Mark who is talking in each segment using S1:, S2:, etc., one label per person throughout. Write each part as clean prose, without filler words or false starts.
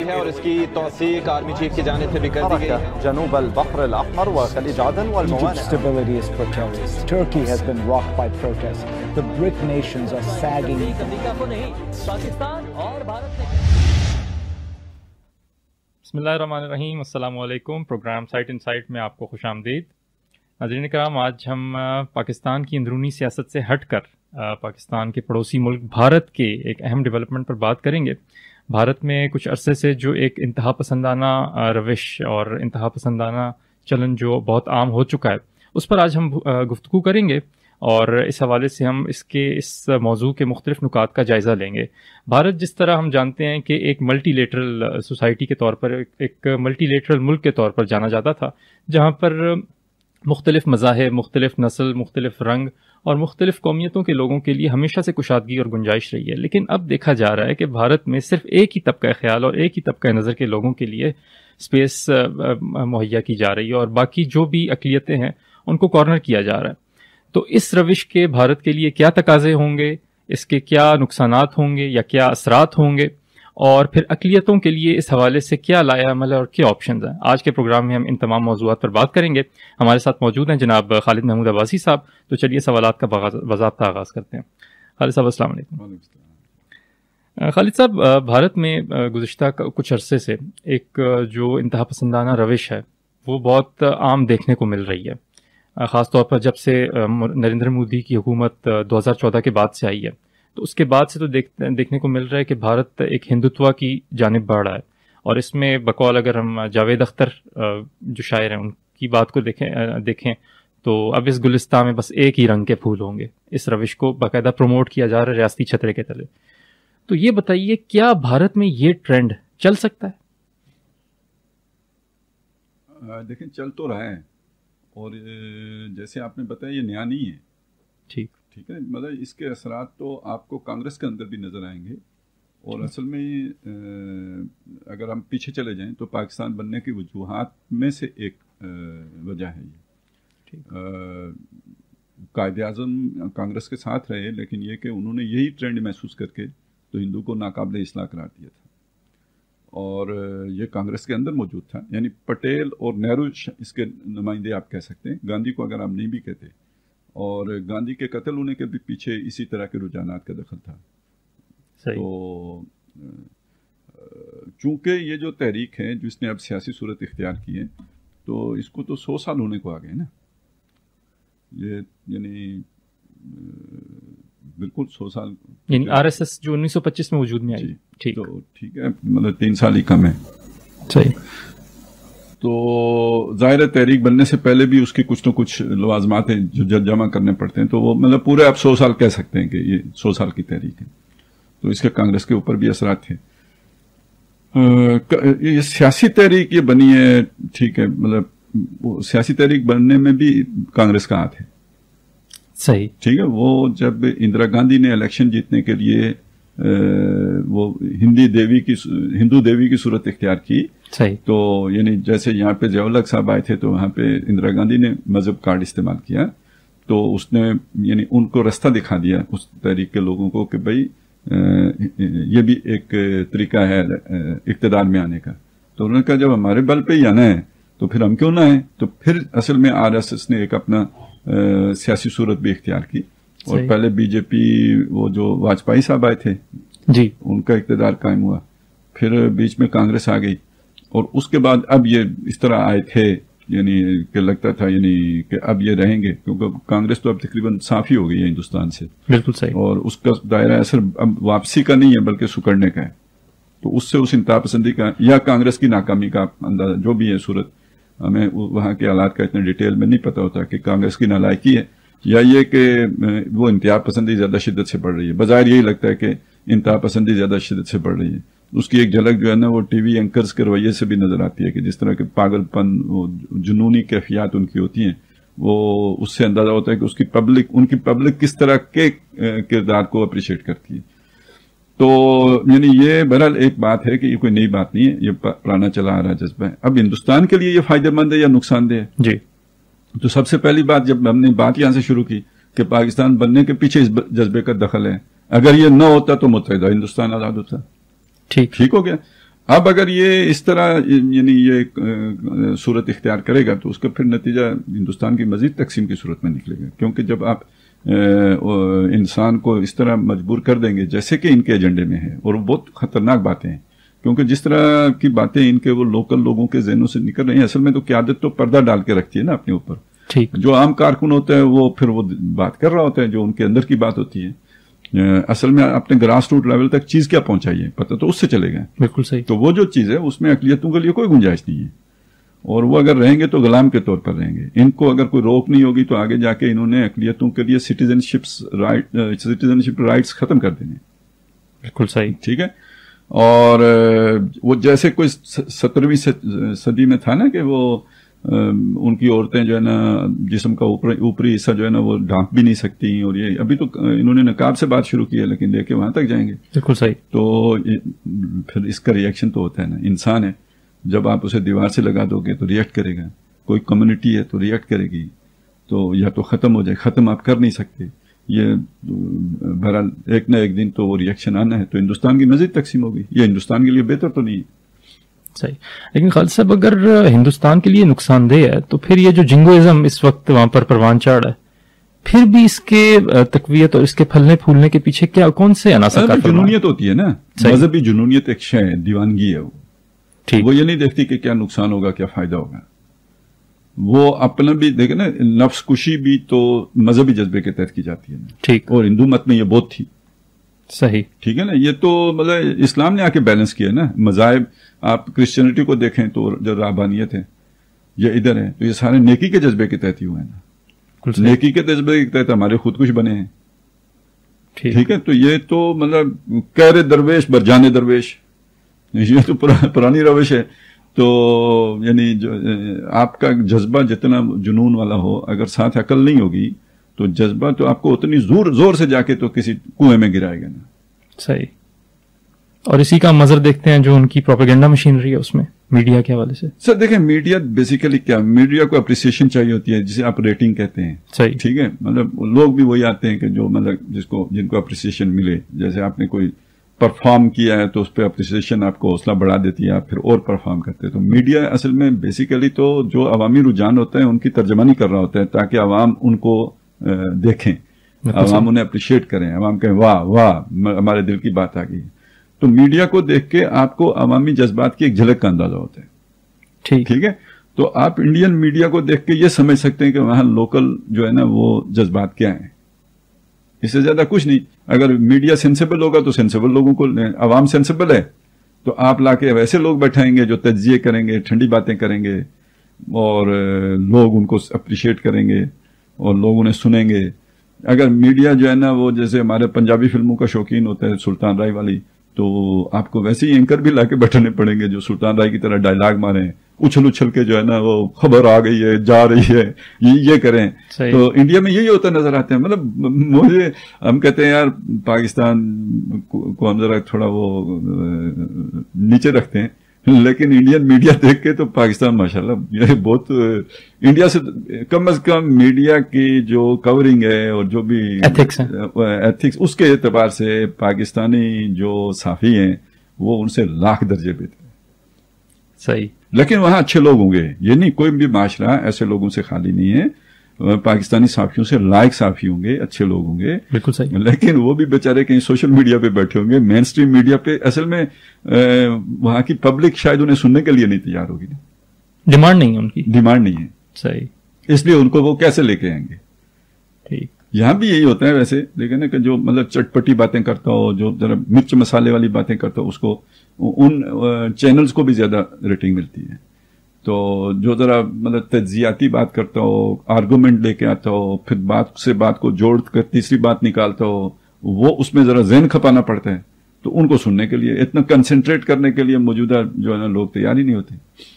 S1: ہے اور اس کی توثیق آرمی چیف کی جانب سے بھی کر دی گئی ہے.
S2: جنوب البحر الاحمر وخلیج عدن والموانئ.
S3: Egypt's stability is precarious. Turkey has been rocked by protests. The BRIC nations are sagging.
S4: بسم اللہ الرحمن الرحیم. السلام علیکم. پروگرام سائٹ ان سائٹ میں آپ کو خوش آمدید. ناظرین کرام، آج ہم پاکستان کی اندرونی سیاست سے ہٹ کر پاکستان کے پڑوسی ملک بھارت کے ایک اہم ڈیولپمنٹ پر بات کریں گے. بھارت میں کچھ عرصے سے جو ایک انتہا پسندانہ روش اور انتہا پسندانہ چلن جو بہت عام ہو چکا ہے، اس پر آج ہم گفتگو کریں گے اور اس حوالے سے ہم اس موضوع کے مختلف نکات کا جائزہ لیں گے. بھارت جس طرح ہم جانتے ہیں کہ ایک ملٹی لیٹرل سوسائٹی کے طور پر، ایک ملٹی لیٹرل ملک کے طور پر جانا جاتا تھا، جہاں پر مختلف مذاہب، مختلف نسل، مختلف رنگ اور مختلف قومیتوں کے لوگوں کے لیے ہمیشہ سے کشادگی اور گنجائش رہی ہے. لیکن اب دیکھا جا رہا ہے کہ بھارت میں صرف ایک ہی طبقہ خیال اور ایک ہی طبقہ نظر کے لوگوں کے لیے اسپیس مہیا کی جا رہی ہے اور باقی جو بھی اقلیتیں ہیں ان کو کارنر کیا جا رہا ہے. تو اس روش کے بھارت کے لیے کیا تقاضے ہوں گے، اس کے کیا نقصانات ہوں گے یا کیا اثرات ہوں گے، اور پھر اقلیتوں کے لیے اس حوالے سے کیا لایا عمل ہے اور کیا آپشنز ہیں. آج کے پروگرام میں ہم ان تمام موضوعات پر بات کریں گے. ہمارے ساتھ موجود ہیں جناب خالد محمود عباسی صاحب. تو چلیے سوالات کا باضابطہ آغاز کرتے ہیں. خالد صاحب السلام علیکم. خالد صاحب، بھارت میں گزشتہ کچھ عرصے سے ایک جو انتہا پسندانہ روش ہے وہ بہت عام دیکھنے کو مل رہی ہے، خاص طور پر جب سے نریندر مودی کی حکومت 2014 کے بعد سے آئی ہے. تو اس کے بعد سے تو دیکھنے کو مل رہا ہے کہ بھارت ایک ہندوتوا کی جانب بڑھ رہا ہے، اور اس میں بقول اگر ہم جاوید اختر جو شاعر ہیں ان کی بات کو دیکھیں تو اب اس گلستان میں بس ایک ہی رنگ کے پھول ہوں گے. اس روش کو باقاعدہ پروموٹ کیا جا رہا ہے ریاستی چھترے کے تلے. تو یہ بتائیے کیا بھارت میں یہ ٹرینڈ چل سکتا ہے؟
S5: دیکھیں، چل تو رہا ہے، اور جیسے آپ نے بتایا یہ نیا نہیں ہے. ٹھیک ہے، مطلب اس کے اثرات تو آپ کو کانگریس کے اندر بھی نظر آئیں گے. اور اصل میں اگر ہم پیچھے چلے جائیں تو پاکستان بننے کی وجوہات میں سے ایک وجہ ہے یہ. قائد اعظم کانگریس کے ساتھ رہے، لیکن یہ کہ انہوں نے یہی ٹرینڈ محسوس کر کے تو ہندو کو ناقابل اصلاح قرار دیا تھا، اور یہ کانگریس کے اندر موجود تھا. یعنی پٹیل اور نہرو اس کے نمائندے آپ کہہ سکتے ہیں، گاندھی کو اگر آپ نہیں بھی کہتے. اور گاندھی کے قتل ہونے کے بھی پیچھے اسی طرح کے رجحانات کا دخل تھا. تو چونکہ یہ جو تحریک ہے جس نے اب سیاسی صورت اختیار کی ہے، تو اس کو تو 100 سال ہونے کو آ گئے نا. یہ یعنی بالکل 100 سال،
S4: یعنی آر ایس ایس جو 1925 میں وجود میں آئی. ٹھیک
S5: ہے، مطلب 3 سال ہی کم ہے.
S4: صحیح.
S5: تو ظاہر تحریک بننے سے پہلے بھی اس کی کچھ نہ کچھ لوازمات ہیں جو جمع کرنے پڑتے ہیں. تو وہ مطلب پورے آپ 100 سال کہہ سکتے ہیں کہ یہ 100 سال کی تحریک ہے. تو اس کے کانگریس کے اوپر بھی اثرات تھے. یہ سیاسی تحریک یہ بنی ہے، ٹھیک ہے، مطلب سیاسی تحریک بننے میں بھی کانگریس کا ہاتھ ہے.
S4: صحیح.
S5: ٹھیک ہے. وہ جب اندرا گاندھی نے الیکشن جیتنے کے لیے وہ ہندو دیوی کی صورت اختیار کی،
S4: صحیح،
S5: تو یعنی جیسے یہاں پہ ضیاء الحق صاحب آئے تھے تو وہاں پہ اندرا گاندھی نے مذہب کارڈ استعمال کیا. تو اس نے یعنی ان کو رستہ دکھا دیا اس تحریک کے لوگوں کو کہ بھائی یہ بھی ایک طریقہ ہے اقتدار میں آنے کا. تو انہوں نے کہا جب ہمارے بل پہ ہی آنا ہے تو پھر ہم کیوں نہ آئیں. تو پھر اصل میں آر ایس ایس نے ایک اپنا سیاسی صورت بھی اختیار کی. اور پہلے بی جے پی وہ جو واجپئی صاحب آئے تھے
S4: جی،
S5: ان کا اقتدار قائم ہوا. پھر بیچ میں کانگریس آ گئی، اور اس کے بعد اب یہ اس طرح آئے تھے یعنی کہ لگتا تھا یعنی کہ اب یہ رہیں گے، کیونکہ کانگریس تو اب تقریباً صاف ہی ہو گئی ہے ہندوستان سے. بالکل صحیح. اور اس کا دائرہ اثر اب واپسی کا نہیں ہے بلکہ سکڑنے کا ہے. تو اس سے اس انتہا پسندی کا یا کانگریس کی ناکامی کا اندازہ جو بھی ہے صورت، ہمیں وہاں کے حالات کا اتنے ڈیٹیل میں نہیں پتہ ہوتا کہ کانگریس کی نالائکی ہے یا یہ کہ وہ انتہا پسندی زیادہ شدت سے بڑھ رہی ہے. بظاہر یہی لگتا ہے کہ انتہا پسندی زیادہ شدت سے بڑھ رہی ہے. اس کی ایک جھلک جو ہے نا وہ ٹی وی اینکرز کے رویے سے بھی نظر آتی ہے کہ جس طرح کے پاگل پن، جنونی کیفیات ان کی ہوتی ہیں، وہ اس سے اندازہ ہوتا ہے کہ ان کی پبلک کس طرح کے کردار کو اپریشیٹ کرتی ہے. تو یعنی یہ بہرحال ایک بات ہے کہ یہ کوئی نئی بات نہیں ہے، یہ پرانا چلا آ رہا جذبہ ہے. اب ہندوستان کے لیے یہ فائدہ مند ہے یا نقصان دہ ہے؟ جی، تو سب سے پہلی بات جب ہم نے بات یہاں سے شروع کی کہ پاکستان بننے کے پیچھے اس جذبے کا دخل ہے. اگر یہ نہ ہوتا تو متحدہ ہندوستان آزاد ہوتا. ٹھیک ہو گیا. اب اگر یہ اس طرح یعنی یہ صورت اختیار کرے گا تو اس کا پھر نتیجہ ہندوستان کی مزید تقسیم کی صورت میں نکلے گا، کیونکہ جب آپ انسان کو اس طرح مجبور کر دیں گے جیسے کہ ان کے ایجنڈے میں ہے، اور بہت خطرناک باتیں ہیں، کیونکہ جس طرح کی باتیں ان کے وہ لوکل لوگوں کے ذہنوں سے نکل رہی ہیں، اصل میں تو قیادت تو پردہ ڈال کے رکھتی ہے نا اپنے اوپر.
S4: ٹھیک.
S5: جو عام کارکن ہوتا ہے وہ پھر وہ بات کر رہا ہوتا ہے جو ان کے اندر کی بات ہوتی ہے. اصل میں اپنے گراس روٹ لیول تک چیز کیا پہنچائیے پتہ تو اس سے چلے گا.
S4: بالکل صحیح.
S5: تو وہ جو چیز ہے اس میں اقلیتوں کے لیے کوئی گنجائش نہیں ہے، اور وہ اگر رہیں گے تو غلام کے طور پر رہیں گے. ان کو اگر کوئی روک نہیں ہوگی تو آگے جا کے انہوں نے اقلیتوں کے لیے سٹیزن شپ رائٹس ختم کر دینے.
S4: بالکل صحیح.
S5: ٹھیک ہے. اور وہ جیسے کوئی 17ویں صدی میں تھا نا کہ وہ ان کی عورتیں جو ہے نا جسم کا اوپری حصہ جو ہے نا وہ ڈھانپ بھی نہیں سکتی، اور یہ ابھی تو انہوں نے نقاب سے بات شروع کی ہے لیکن لے کے وہاں تک جائیں گے.
S4: بالکل صحیح.
S5: تو پھر اس کا ریئیکشن تو ہوتا ہے نا، انسان ہے، جب آپ اسے دیوار سے لگا دو گے تو ریئیکٹ کرے گا. کوئی کمیونٹی ہے تو ریئیکٹ کرے گی، تو یا تو ختم ہو جائے. ختم آپ کر نہیں سکتے، یہ بہرحال ایک نہ ایک دن تو وہ ریئیکشن آنا ہے. تو ہندوستان کی مزید تقسیم ہوگی، یہ ہندوستان کے لیے بہتر تو نہیں ہے.
S4: صحیح. لیکن خالد صاحب اگر ہندوستان کے لیے نقصان دہ ہے تو پھر یہ جو جنگوازم اس وقت وہاں پر پروان چڑھ ہے، پھر بھی اس کے تقویت اور اس کے پھلنے پھولنے کے پیچھے کیا کون سے عناصر کا
S5: جنونیت ہوتی ہے نا. مذہبی جنونیت ایک شے ہے، دیوانگی ہے. وہ یہ نہیں دیکھتی کہ کیا نقصان ہوگا کیا فائدہ ہوگا. وہ اپنا بھی دیکھیں نا، نفس کشی بھی تو مذہبی جذبے کے تحت کی جاتی ہے.
S4: ٹھیک.
S5: اور ہندو مت میں یہ بہت تھی.
S4: صحیح.
S5: ٹھیک ہے نا. یہ تو مطلب اسلام نے آ کے بیلنس کیا نا. مذاہب آپ کرسچینٹی کو دیکھیں تو جو رہبانیت ہے یہ ادھر ہے، تو یہ سارے نیکی کے جذبے کے تحت ہی ہوئے ہیں نا. نیکی کے جذبے کے تحت ہمارے خود کش بنے ہیں. ٹھیک ہے. تو یہ تو مطلب کہر درویش برجانے درویش، یہ تو پرانی روش ہے. تو یعنی آپ کا جذبہ جتنا جنون والا ہو، اگر ساتھ عقل نہیں ہوگی تو جذبہ تو آپ کو اتنی زور سے جا کے تو کسی کنویں میں گرائے گا نا.
S4: صحیح. اور اسی کا منظر دیکھتے ہیں جو ان کی پروپیگنڈا مشینری ہے اس میں میڈیا کے حوالے سے.
S5: سر دیکھیں، میڈیا بیسیکلی کیا، میڈیا کو اپریسیشن چاہیے ہوتی ہے جسے آپ ریٹنگ کہتے ہیں.
S4: صحیح.
S5: ٹھیک ہے. مطلب لوگ بھی وہی آتے ہیں کہ جو مطلب جن کو اپریسیشن ملے. جیسے آپ نے کوئی پرفارم کیا ہے تو اس پہ اپریسیشن آپ کو حوصلہ بڑھا دیتی ہے، آپ پھر اور پرفارم کرتے ہیں. تو میڈیا اصل میں بیسیکلی تو جو عوامی رجحان ہوتا ہے ان کی ترجمانی کر رہا ہوتا ہے تاکہ عوام ان کو دیکھیں، عوام انہیں اپریشیٹ کریں، عوام کہیں واہ واہ ہمارے دل کی بات آ گئی. تو میڈیا کو دیکھ کے آپ کو عوامی جذبات کی ایک جھلک کا اندازہ ہوتا ہے. ٹھیک ہے. تو آپ انڈین میڈیا کو دیکھ کے یہ سمجھ سکتے ہیں کہ وہاں لوکل جو ہے نا وہ جذبات کیا ہیں. اس سے زیادہ کچھ نہیں. اگر میڈیا سینسیبل ہوگا تو سینسیبل لوگوں کو، عوام سینسیبل ہے تو آپ لا کے ویسے لوگ بیٹھائیں گے جو تجزیے کریں گے، ٹھنڈی باتیں کریں گے، اور لوگ ان کو اپریشیٹ کریں گے اور لوگ انہیں سنیں گے. اگر میڈیا جو ہے نا وہ جیسے ہمارے پنجابی فلموں کا شوقین ہوتا ہے سلطان رائے والی، تو آپ کو ویسے ہی اینکر بھی لا کے بیٹھنے پڑیں گے جو سلطان رائے کی طرح ڈائلاگ ماریں، اچھل کے جو ہے نا وہ خبر آ گئی ہے جا رہی ہے یہ کریں. تو انڈیا میں یہی ہوتا نظر آتے ہیں. مطلب مجھے ہم کہتے ہیں یار پاکستان کو ہم ذرا تھوڑا وہ نیچے رکھتے ہیں، لیکن انڈین میڈیا دیکھ کے تو پاکستان ماشاءاللہ یہ بہت، انڈیا سے کم از کم میڈیا کی جو کورنگ ہے اور جو بھی ایتھکس اس کے اعتبار سے پاکستانی جو صحافی ہیں وہ ان سے لاکھ درجے بہتر.
S4: صحیح.
S5: لیکن وہاں اچھے لوگ ہوں گے، یہ نہیں کوئی بھی معاشرہ ایسے لوگوں سے خالی نہیں ہے. پاکستانی صحافیوں سے لائق صحافی ہوں گے، اچھے لوگ ہوں گے.
S4: بالکل صحیح.
S5: لیکن وہ بھی بیچارے کہیں سوشل میڈیا پہ بیٹھے ہوں گے، مین اسٹریم میڈیا پہ. اصل میں وہاں کی پبلک شاید انہیں سننے کے لیے نہیں تیار ہوگی.
S4: ڈیمانڈ نہیں ہے ان کی.
S5: ڈیمانڈ نہیں ہے.
S4: صحیح.
S5: اس لیے ان کو وہ کیسے لے کے آئیں گے.
S4: ٹھیک.
S5: یہاں بھی یہی ہوتا ہے ویسے. دیکھیں نا کہ جو مطلب چٹپٹی باتیں کرتا ہو، جو ذرا مرچ مسالے والی باتیں کرتا ہو، اس کو ان چینلز کو بھی زیادہ ریٹنگ ملتی ہے. تو جو ذرا مطلب تجزیاتی بات کرتا ہو، آرگومنٹ لے کے آتا ہو، پھر بات سے بات کو جوڑ کر تیسری بات نکالتا ہو، وہ اس میں ذرا ذہن کھپانا پڑتا ہے. تو ان کو سننے کے لیے، اتنا کنسنٹریٹ کرنے کے لیے موجودہ جو ہے نا لوگ تیار ہی نہیں ہوتے.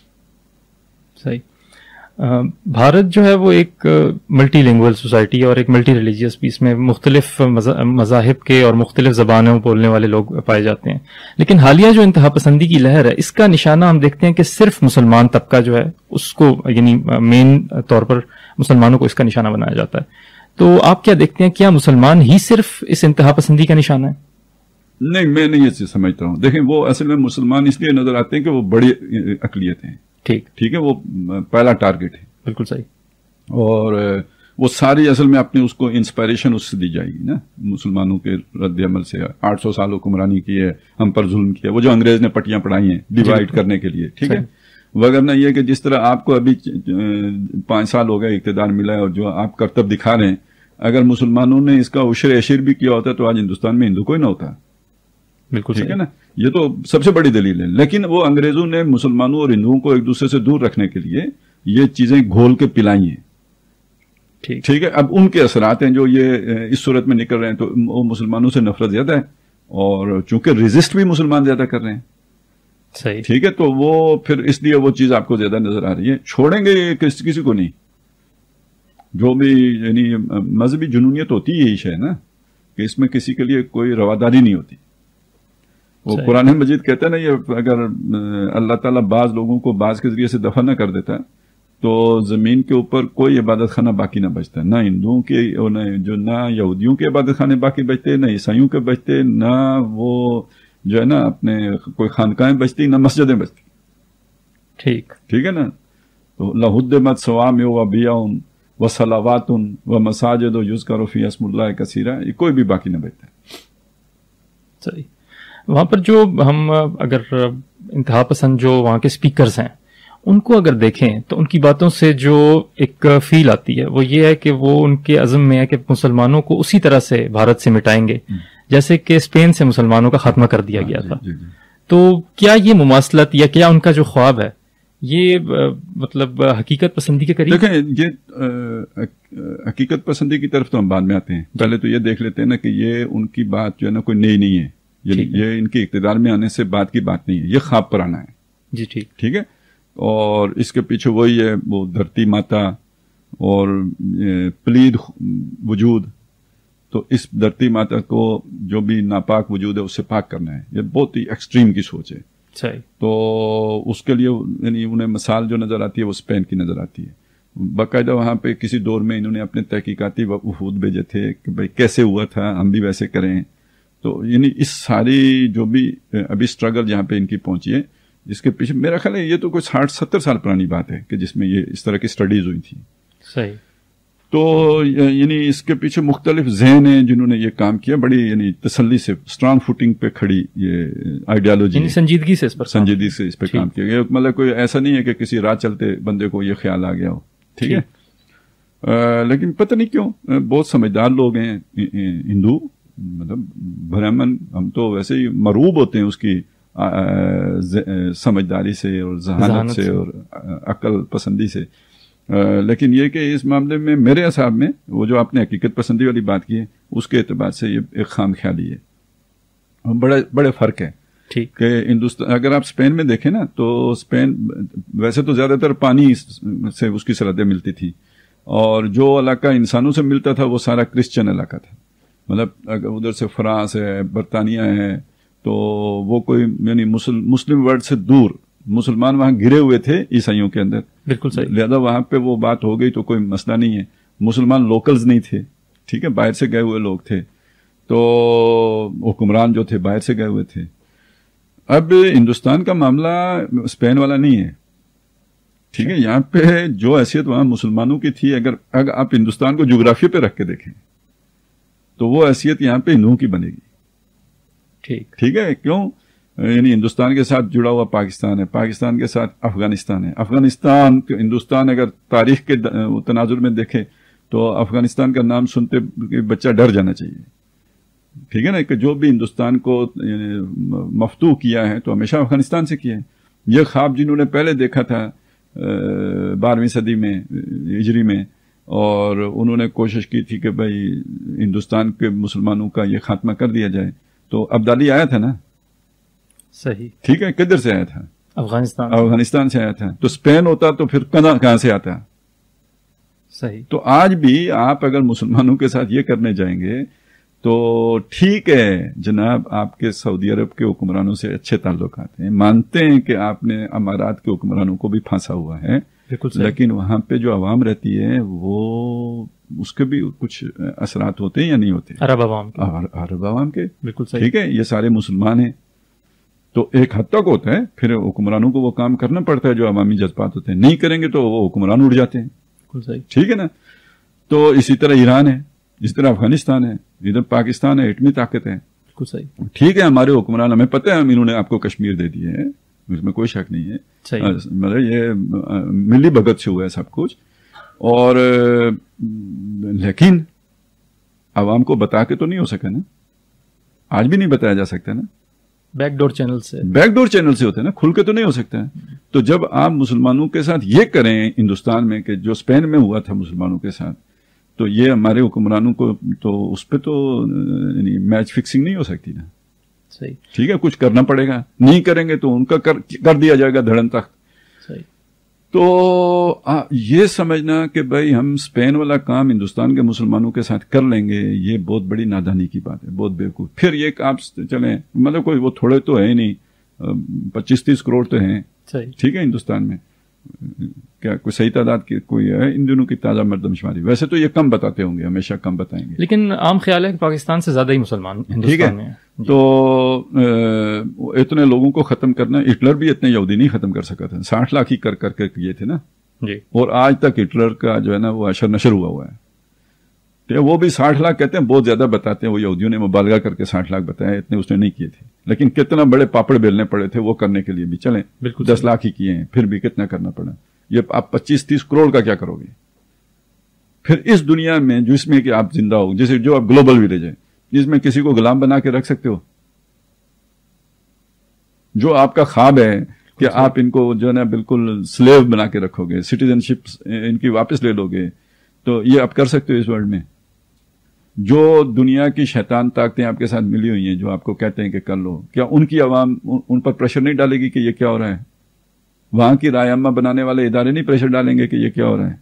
S4: صحیح. بھارت جو ہے وہ ایک ملٹی لینگویج سوسائٹی اور ایک ملٹی ریلیجیس بھی، اس میں مختلف مذاہب کے اور مختلف زبانوں بولنے والے لوگ پائے جاتے ہیں. لیکن حالیہ جو انتہا پسندی کی لہر ہے، اس کا نشانہ ہم دیکھتے ہیں کہ صرف مسلمان طبقہ جو ہے اس کو، یعنی مین طور پر مسلمانوں کو اس کا نشانہ بنایا جاتا ہے. تو آپ کیا دیکھتے ہیں، کیا مسلمان ہی صرف اس انتہا پسندی کا نشانہ ہے؟
S5: نہیں میں نہیں یہ چیز سمجھتا ہوں. دیکھیں وہ اصل میں مسلمان اس لیے نظر آتے ہیں کہ وہ بڑی اقلیت ہیں. ٹھیک ہے, وہ پہلا ٹارگٹ ہے.
S4: بالکل صحیح.
S5: اور وہ ساری اصل میں اپنے اس کو انسپائریشن اس سے دی جائے گی نا, مسلمانوں کے رد عمل سے. 800 سال حکمرانی کی ہے, ہم پر ظلم کیا, وہ جو انگریز نے پٹیاں پڑھائی ہیں ڈیوائڈ کرنے کے لیے. ٹھیک ہے, وگرنہ یہ کہ جس طرح آپ کو ابھی 5 سال ہو گئے اقتدار ملا ہے اور جو آپ کرتب دکھا رہے ہیں, اگر مسلمانوں نے اس کا عشر عشیر بھی کیا ہوتا تو آج ہندوستان میں ہندو کوئی نہ ہوتا.
S4: بالکل
S5: ٹھیک ہے نا, یہ تو سب سے بڑی دلیل ہے. لیکن وہ انگریزوں نے مسلمانوں اور ہندوؤں کو ایک دوسرے سے دور رکھنے کے لیے یہ چیزیں گھول کے پلائی ہیں. ٹھیک ہے, اب ان کے اثرات ہیں جو یہ اس صورت میں نکل رہے ہیں, تو وہ مسلمانوں سے نفرت زیادہ ہے, اور چونکہ ریزسٹ بھی مسلمان زیادہ کر رہے ہیں.
S4: صحیح.
S5: ٹھیک ہے, تو وہ پھر اس لیے وہ چیز آپ کو زیادہ نظر آ رہی ہے. چھوڑیں گے کسی کو نہیں. جو بھی یعنی مذہبی جنونیت ہوتی ہے یہی ہے نا, کہ اس میں کسی کے لیے کوئی رواداری نہیں ہوتی. وہ قرآن مجید کہتا ہے نا, یہ اگر اللہ تعالیٰ بعض لوگوں کو بعض کے ذریعے سے دفع نہ کر دیتا تو زمین کے اوپر کوئی عبادت خانہ باقی نہ بچتا. نہ ہندوؤں کے اور نہ یہودیوں کے عبادت خانے باقی بچتے, نہ عیسائیوں کے بچتے, نہ وہ جو ہے نا اپنے کوئی خانقاہیں بچتی, نہ مسجدیں بچتی. ٹھیک ہے نا. تو لہدمت صوامع و بیع و صلوات و مساجد و یذکر فی اسم اللہ کثیرا, یہ کوئی بھی باقی نہ بچتا.
S4: صحیح. وہاں پر جو ہم اگر انتہا پسند جو وہاں کے اسپیکرز ہیں ان کو اگر دیکھیں تو ان کی باتوں سے جو ایک فیل آتی ہے وہ یہ ہے کہ وہ ان کے عزم میں ہے کہ مسلمانوں کو اسی طرح سے بھارت سے مٹائیں گے جیسے کہ اسپین سے مسلمانوں کا خاتمہ کر دیا گیا تھا. تو کیا یہ مماثلت یا کیا ان کا جو خواب ہے یہ مطلب حقیقت پسندی کے قریب؟
S5: دیکھیں یہ حقیقت پسندی کی طرف تو ہم بعد میں آتے ہیں. پہلے تو یہ دیکھ لیتے ہیں نا کہ یہ ان کی بات جو ہے نا کوئی نئی نہیں ہے. یہ ان کے اقتدار میں آنے سے بعد کی بات نہیں ہے, یہ خواب پرانا ہے.
S4: جی
S5: ٹھیک ہے. اور اس کے پیچھے وہی ہے, وہ دھرتی ماتا اور پلید وجود. تو اس دھرتی ماتا کو جو بھی ناپاک وجود ہے اس سے پاک کرنا ہے. یہ بہت ہی ایکسٹریم کی سوچ ہے. تو اس کے لیے یعنی انہیں مثال جو نظر آتی ہے وہ اسپین کی نظر آتی ہے. باقاعدہ وہاں پہ کسی دور میں انہوں نے اپنے تحقیقاتی وفود بھیجے تھے کہ بھائی کیسے ہوا تھا, ہم بھی ویسے کریں. تو یعنی اس ساری جو بھی ابھی سٹرگل جہاں پہ ان کی پہنچی ہے, اس کے پیچھے میرا خیال ہے یہ تو کوئی 60-70 سال پرانی بات ہے کہ جس میں یہ اس طرح کی سٹڈیز ہوئی تھی.
S4: صحیح.
S5: تو یعنی اس کے پیچھے مختلف ذہن ہیں جنہوں نے یہ کام کیا, بڑی یعنی تسلی سے اسٹرانگ فوٹنگ پہ کھڑی یہ آئیڈیالوجی,
S4: یعنی سنجیدگی سے
S5: اس پہ کام کیا گیا. مطلب کوئی ایسا نہیں ہے کہ کسی راہ چلتے بندے کو یہ خیال آ گیا ہو. ٹھیک ہے. لیکن پتہ نہیں کیوں بہت سمجھدار لوگ ہیں ہندو, مطلب برہمن, ہم تو ویسے ہی مروب ہوتے ہیں اس کی سمجھداری سے اور ذہانت سے اور عقل پسندی سے. لیکن یہ کہ اس معاملے میں میرے حساب میں وہ جو آپ نے حقیقت پسندی والی بات کی ہے اس کے اعتبار سے یہ ایک خام خیالی ہے. بڑے فرق ہے کہ ہندوستان, اگر آپ اسپین میں دیکھیں نا تو اسپین ویسے تو زیادہ تر پانی سے اس کی سرحدیں ملتی تھی, اور جو علاقہ انسانوں سے ملتا تھا وہ سارا کرسچن علاقہ تھا. مطلب اگر ادھر سے فرانس ہے, برطانیہ ہے, تو وہ کوئی یعنی مسلم ورلڈ سے دور مسلمان وہاں گرے ہوئے تھے عیسائیوں کے اندر.
S4: بالکل صحیح.
S5: لہذا وہاں پہ وہ بات ہو گئی تو کوئی مسئلہ نہیں ہے. مسلمان لوکلز نہیں تھے. ٹھیک ہے, باہر سے گئے ہوئے لوگ تھے, تو حکمران جو تھے باہر سے گئے ہوئے تھے. اب ہندوستان کا معاملہ اسپین والا نہیں ہے. ٹھیک ہے, یہاں پہ جو حیثیت وہاں مسلمانوں کی تھی, اگر آپ ہندوستان کو جغرافیہ پہ رکھ کے دیکھیں تو وہ حیثیت یہاں پہ ہندوؤں کی بنے گی. ٹھیک ہے. کیوں؟ یعنی ہندوستان کے ساتھ جڑا ہوا پاکستان ہے, پاکستان کے ساتھ افغانستان ہے. افغانستان ہندوستان اگر تاریخ کے تناظر میں دیکھے تو افغانستان کا نام سنتے بچہ ڈر جانا چاہیے. ٹھیک ہے نا, کہ جو بھی ہندوستان کو مفتوح کیا ہے تو ہمیشہ افغانستان سے کیا ہے. یہ خواب جنہوں نے پہلے دیکھا تھا 12ویں صدی میں ہجری میں, اور انہوں نے کوشش کی تھی کہ بھائی ہندوستان کے مسلمانوں کا یہ خاتمہ کر دیا جائے, تو ابدالی آیا تھا نا.
S4: صحیح.
S5: ٹھیک ہے, کدھر سے آیا تھا؟
S4: افغانستان
S5: سے آیا تھا. تو اسپین ہوتا تو پھر کہاں سے آتا؟
S4: صحیح.
S5: تو آج بھی آپ اگر مسلمانوں کے ساتھ یہ کرنے جائیں گے تو ٹھیک ہے جناب, آپ کے سعودی عرب کے حکمرانوں سے اچھے تعلقات ہیں, مانتے ہیں کہ آپ نے امارات کے حکمرانوں کو بھی پھانسا ہوا ہے, لیکن وہاں پہ جو عوام رہتی ہے وہ اس کے بھی کچھ اثرات ہوتے ہیں یا نہیں ہوتے؟
S4: عرب عوام کے،
S5: عرب عوام کے
S4: بالکل صحیح.
S5: ٹھیک ہے، یہ سارے مسلمان ہیں تو ایک حد تک ہوتا ہے، پھر حکمرانوں کو وہ کام کرنا پڑتا ہے جو عوامی جذبات ہوتے ہیں، نہیں کریں گے تو وہ حکمران اڑ جاتے ہیں.
S4: بالکل صحیح.
S5: ٹھیک ہے نا. تو اسی طرح ایران ہے، اس طرح افغانستان ہے، ادھر پاکستان ہے، ایٹمی طاقت ہے.
S4: بالکل صحیح.
S5: ٹھیک ہے، ہمارے حکمران ہمیں پتہ ہے انہوں نے آپ کو کشمیر دے دیے ہیں، اس میں کوئی شک نہیں ہے. مطلب یہ ملی بھگت سے ہوا ہے سب کچھ. اور لیکن عوام کو بتا کے تو نہیں ہو سکا نا، آج بھی نہیں بتایا جا سکتا نا.
S4: بیک ڈور چینل سے،
S5: بیک ڈور چینل سے ہوتا ہے نا، کھل کے تو نہیں ہو سکتا ہے. تو جب آپ مسلمانوں کے ساتھ یہ کریں ہندوستان میں، کہ جو اسپین میں ہوا تھا مسلمانوں کے ساتھ، تو یہ ہمارے حکمرانوں کو تو اس پہ تو یعنی میچ فکسنگ نہیں ہو سکتی نا.
S4: صحیح.
S5: ٹھیک ہے، کچھ کرنا پڑے گا، نہیں کریں گے تو ان کا کر دیا جائے گا دھڑن تخت.
S4: صحیح.
S5: تو یہ سمجھنا کہ بھائی ہم اسپین والا کام ہندوستان کے مسلمانوں کے ساتھ کر لیں گے، یہ بہت بڑی نادانی کی بات ہے، بہت بیوقوف. پھر یہ آپ چلیں، مطلب کوئی وہ تھوڑے تو ہے نہیں، 25-30 کروڑ تو ہیں.
S4: صحیح.
S5: ٹھیک ہے، ہندوستان میں کیا کوئی صحیح تعداد کی کوئی ہے ان دنوں کی تازہ مردم شماری؟ ویسے تو یہ کم بتاتے ہوں گے، ہمیشہ کم بتائیں گے،
S4: لیکن عام خیال ہے کہ پاکستان سے زیادہ ہی مسلمان ہندوستان میں ہیں.
S5: تو اتنے لوگوں کو ختم کرنا، ہٹلر بھی اتنے یہودی نہیں ختم کر سکا تھا، 60 لاکھ ہی کر کے کیے تھے نا
S4: جی.
S5: اور آج تک ہٹلر کا جو ہے نا وہ اشر نشر ہوا ہے. تو وہ بھی 60 لاکھ کہتے ہیں، بہت زیادہ بتاتے ہیں، وہ یہودیوں نے مبالغہ کر کے 60 لاکھ بتایا، اتنے اس نے نہیں کیے تھے. لیکن کتنا بڑے پاپڑ بیلنے پڑے تھے وہ کرنے کے لیے بھی. چلیں 10 لاکھ ہی کیے ہیں، پھر بھی کتنا کرنا پڑا. یہ آپ 25-30 کروڑ کا کیا کرو گے پھر اس دنیا میں جس میں کہ آپ زندہ ہو، جیسے جو آپ گلوبل ولیج ہے جس میں کسی کو غلام بنا کے رکھ سکتے ہو؟ جو آپ کا خواب ہے کہ آپ ان کو جو ہے نا بالکل سلیو بنا کے رکھو گے، سٹیزن شپ ان کی واپس لے لو گے، تو یہ آپ کر سکتے ہو اس ورلڈ میں؟ جو دنیا کی شیطان طاقتیں آپ کے ساتھ ملی ہوئی ہیں جو آپ کو کہتے ہیں کہ کر لو، کیا ان کی عوام ان پر پریشر نہیں ڈالے گی کہ یہ کیا ہو رہا ہے؟ وہاں کی رائے عامہ بنانے والے ادارے نہیں پریشر ڈالیں گے کہ یہ کیا ہو رہا ہے؟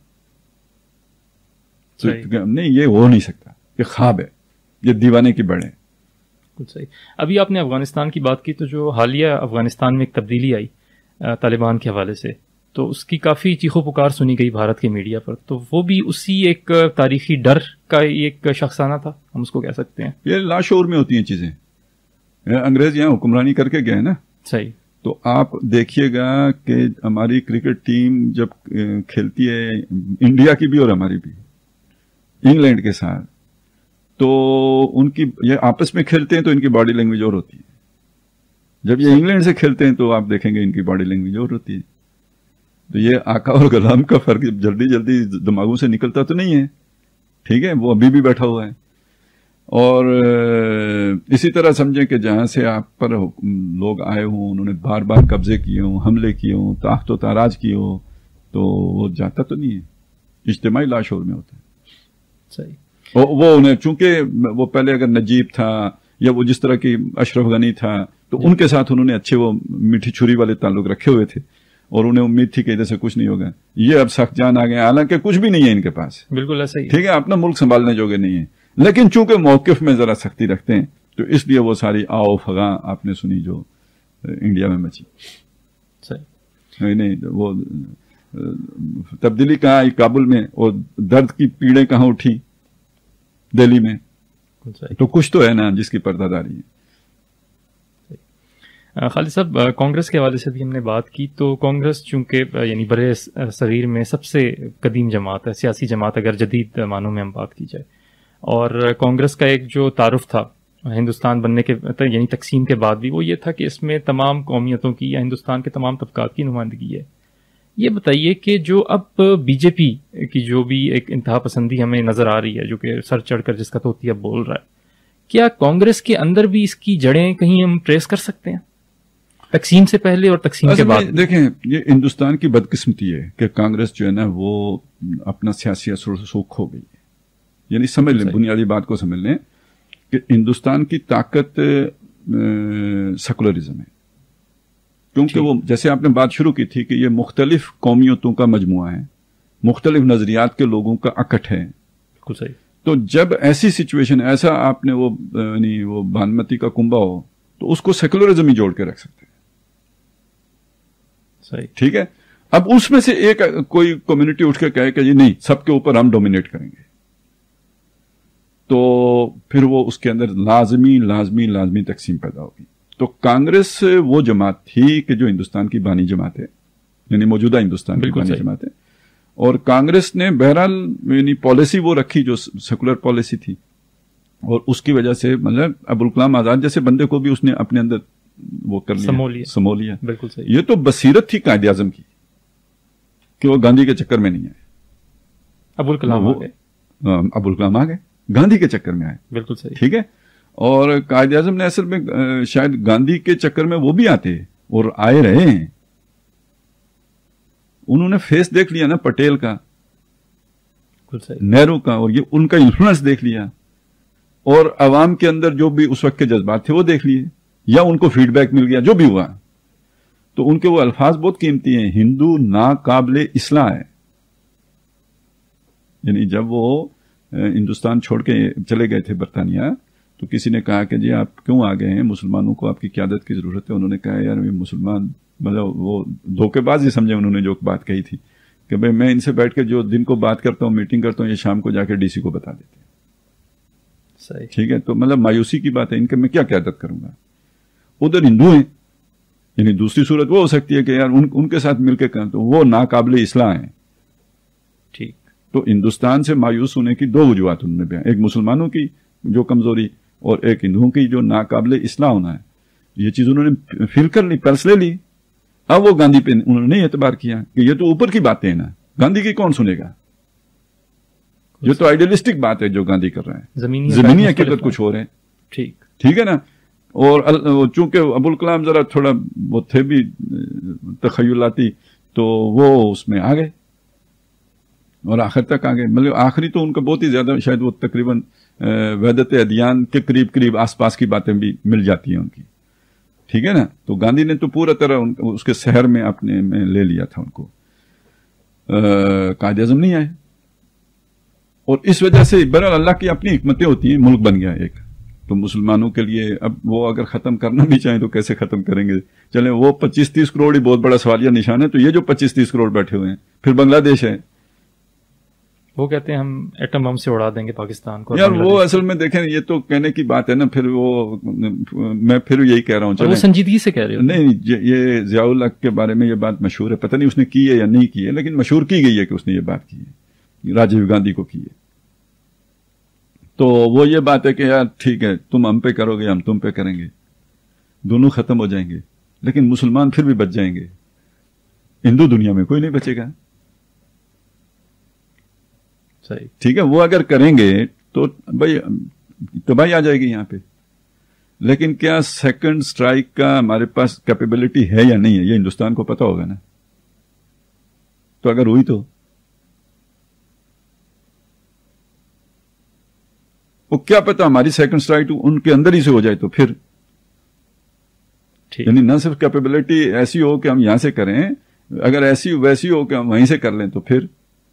S5: نہیں، یہ ہو نہیں سکتا، یہ خواب ہے، یہ دیوانے کی بڑھ ہے.
S4: بالکل صحیح. ابھی آپ نے افغانستان کی بات کی، تو جو حالیہ افغانستان میں ایک تبدیلی آئی طالبان کے حوالے سے، تو اس کی کافی چیخو پکار سنی گئی بھارت کے میڈیا پر، تو وہ بھی اسی ایک تاریخی ڈر کا ایک شخصانہ تھا، ہم اس کو کہہ سکتے ہیں.
S5: یہ لاشعور میں ہوتی ہیں چیزیں. انگریز یہاں حکمرانی کر کے گئے نا.
S4: صحیح. تو
S5: آپ دیکھیے گا کہ ہماری کرکٹ ٹیم جب کھیلتی ہے، انڈیا کی بھی اور ہماری بھی، انگلینڈ کے ساتھ، تو ان کی یہ آپس میں کھیلتے ہیں تو ان کی باڈی لینگویج اور ہوتی ہے. جب یہ انگلینڈ سے کھیلتے ہیں تو آپ دیکھیں گے ان کی باڈی لینگویج اور ہوتی ہے. تو یہ آقا اور غلام کا فرق جلدی جلدی دماغوں سے نکلتا تو نہیں ہے. ٹھیک ہے، وہ ابھی بھی بیٹھا ہوا ہے. اور اسی طرح سمجھیں کہ جہاں سے آپ پر لوگ آئے ہوں، انہوں نے بار بار قبضے کیے ہوں، حملے کیے ہوں، تاخت و تاراج کیے ہوں، تو وہ جاتا تو نہیں ہے، اجتماعی لاشعور میں ہوتا ہے.
S4: صحیح.
S5: وہ انہیں چونکہ وہ پہلے اگر نجیب تھا یا وہ جس طرح کی اشرف غنی تھا تو ان کے ساتھ انہوں نے اچھے وہ میٹھی چھری والے تعلق رکھے ہوئے تھے اور انہیں امید تھی کہ ادھر سے کچھ نہیں ہوگا. یہ اب سخت جان آ گئے، حالانکہ کچھ بھی نہیں ہے ان کے پاس.
S4: بالکل ایسا ہی.
S5: ٹھیک ہے، اپنا ملک سنبھالنے جوگے نہیں ہے، لیکن چونکہ موقف میں ذرا سختی رکھتے ہیں تو اس لیے وہ ساری آؤ فغاں آپ نے سنی جو انڈیا میں مچی.
S4: صحیح.
S5: نہیں، وہ تبدیلی کہاں آئی کابل میں، اور درد کی پیڑیں کہاں اٹھی دہلی میں. تو کچھ تو ہے نا جس کی پردہ داری ہے.
S4: خالد صاحب، کانگریس کے حوالے سے بھی ہم نے بات کی، تو کانگریس چونکہ یعنی برے صغیر میں سب سے قدیم جماعت ہے، سیاسی جماعت اگر جدید معنوں میں ہم بات کی جائے، اور کانگریس کا ایک جو تعارف تھا ہندوستان بننے کے یعنی تقسیم کے بعد بھی، وہ یہ تھا کہ اس میں تمام قومیتوں کی یا ہندوستان کے تمام طبقات کی نمائندگی ہے. یہ بتائیے کہ جو اب بی جے پی کی جو بھی ایک انتہا پسندی ہمیں نظر آ رہی ہے، جو کہ سر چڑھ کر جس کا توتیا بول رہا ہے، کیا کانگریس کے اندر بھی اس کی جڑیں کہیں ہم ٹریس کر سکتے ہیں تقسیم سے پہلے اور تقسیم کے بعد؟
S5: دیکھیں، یہ ہندوستان کی بدقسمتی ہے کہ کانگریس جو ہے نا وہ اپنا سیاسی اثر و رسوخ کھو گئی ہے. یعنی سمجھ لیں، بنیادی بات کو سمجھ لیں کہ ہندوستان کی طاقت سیکولرزم ہے، کیونکہ وہ جیسے آپ نے بات شروع کی تھی کہ یہ مختلف قومیتوں کا مجموعہ ہے، مختلف نظریات کے لوگوں کا اکٹھ ہے.
S4: بالکل صحیح.
S5: تو جب ایسی سچویشن، ایسا آپ نے وہ بھانمتی کا کنبہ ہو تو اس کو سیکولرزم ہی جوڑ کے رکھ سکتے ہیں.
S4: صحیح.
S5: ٹھیک ہے. اب اس میں سے ایک کوئی کمیونٹی اٹھ کے کہے کہ جی نہیں، سب کے اوپر ہم ڈومینیٹ کریں گے، تو پھر وہ اس کے اندر لازمی تقسیم پیدا ہوگی. تو کانگریس وہ جماعت تھی کہ جو ہندوستان کی بانی جماعت ہے, یعنی موجودہ ہندوستان کی بانی جماعت ہے, اور کانگریس نے بہرحال یعنی پالیسی وہ رکھی جو سیکولر پالیسی تھی, اور اس کی وجہ سے مطلب ابوالکلام آزاد جیسے بندے کو بھی اس نے اپنے اندر وہ کر لیا, سمو لیا.
S4: بالکل صحیح.
S5: یہ تو بصیرت تھی قائد اعظم کی کہ وہ گاندھی کے چکر میں نہیں آئے. ابوالکلام آ گئے, گاندھی کے چکر میں آئے. بالکل صحیح. ٹھیک ہے. اور قائد اعظم نے اصل میں شاید گاندھی کے چکر میں وہ بھی آتے اور آئے رہے ہیں. انہوں نے فیس دیکھ لیا نا پٹیل کا, نہرو کا, اور یہ ان کا انفلوئنس دیکھ لیا, اور عوام کے اندر جو بھی اس وقت کے جذبات تھے وہ دیکھ لیے, یا ان کو فیڈ بیک مل گیا جو بھی ہوا. تو ان کے وہ الفاظ بہت قیمتی ہیں, ہندو ناقابل اصلاح ہے. یعنی جب وہ ہندوستان چھوڑ کے چلے گئے تھے برطانیہ, تو کسی نے کہا کہ جی آپ کیوں آ گئے ہیں, مسلمانوں کو آپ کی قیادت کی ضرورت ہے. انہوں نے کہا یار مسلمان مطلب وہ دھوکے باز ہی سمجھے انہوں نے جو بات کہی تھی کہ بھئی میں ان سے بیٹھ کے جو دن کو بات کرتا ہوں, میٹنگ کرتا ہوں, یہ شام کو جا کے ڈی سی کو بتا دیتے ہیں. صحیح. ٹھیک ہے. تو مطلب مایوسی کی بات ہے, ان کے میں کیا قیادت کروں گا. ادھر ہندو ہیں, یعنی دوسری صورت وہ ہو سکتی ہے کہ یار ان کے ساتھ مل کے کریں, تو وہ ناقابل اصلاح ہیں. ٹھیک. تو ہندوستان سے مایوس ہونے کی دو وجوہات انہوں نے بیان, ایک مسلمانوں کی جو کمزوری اور ایک ہندوؤں کی جو ناقابل اصلاح ہونا ہے. یہ چیز انہوں نے فیل کر لی, پلس لے لی. اب وہ گاندھی پہ انہوں نے نہیں اعتبار کیا کہ یہ تو اوپر کی باتیں ہیں نا, گاندھی کی کون سنے گا. یہ تو آئیڈیلسٹک بات ہے جو گاندھی کر رہے ہیں, زمینی حقیقت کچھ ہو رہے ہیں. ٹھیک ہے نا. اور چونکہ ابوالکلام ذرا تھوڑا وہ تھے بھی تخیلاتی, تو وہ اس میں آ گئے اور آخر تک آ گئے. مطلب آخری تو ان کا بہت ہی زیادہ شاید وہ تقریباً وحدت ادیان کے قریب آس پاس کی باتیں بھی مل جاتی ہیں ان کی. ٹھیک ہے نا. تو گاندھی نے تو پورا طرح اس کے شہر میں اپنے میں لے لیا تھا ان کو. قائد اعظم نہیں آئے, اور اس وجہ سے بہرحال اللہ کی اپنی حکمتیں ہوتی ہیں, ملک بن گیا ایک. تو مسلمانوں کے لیے اب وہ اگر ختم کرنا بھی چاہیں تو کیسے ختم کریں گے. چلیں وہ 25-30 کروڑ ہی بہت بڑا سوالیہ نشان ہے, تو یہ جو 25-30 کروڑ بیٹھے ہوئے ہیں, پھر بنگلہ دیش ہے,
S4: وہ کہتے ہیں ہم ایٹم بم سے اڑا دیں گے پاکستان کو.
S5: یار وہ اصل میں دیکھیں یہ تو کہنے کی بات ہے نا. پھر وہ میں پھر یہی کہہ رہا ہوں,
S4: وہ سنجیدگی سے کہہ رہے ہو.
S5: نہیں, یہ ضیاء الحق کے بارے میں یہ بات مشہور ہے, پتہ نہیں اس نے کی ہے یا نہیں کی ہے, لیکن مشہور کی گئی ہے کہ اس نے یہ بات کی ہے, راجیو گاندھی کو کی ہے. تو وہ یہ بات ہے کہ یار ٹھیک ہے تم ہم پہ کرو گے, ہم تم پہ کریں گے, دونوں ختم ہو جائیں گے, لیکن مسلمان پھر بھی بچ جائیں گے. ہندو دنیا میں کوئی نہیں بچے گا. صحیح. ٹھیک ہے. وہ اگر کریں گے تو بھائی تباہی آ جائے گی یہاں پہ. لیکن کیا سیکنڈ سٹرائک کا ہمارے پاس کیپیبلٹی ہے یا نہیں ہے, یہ ہندوستان کو پتا ہوگا نا. تو اگر ہوئی تو وہ کیا پتا ہماری سیکنڈ سٹرائک ان کے اندر ہی سے ہو جائے تو پھر یعنی نہ صرف کیپیبلٹی ایسی ہو کہ ہم یہاں سے کریں, اگر ایسی ویسی ہو کہ ہم وہیں سے کر لیں تو پھر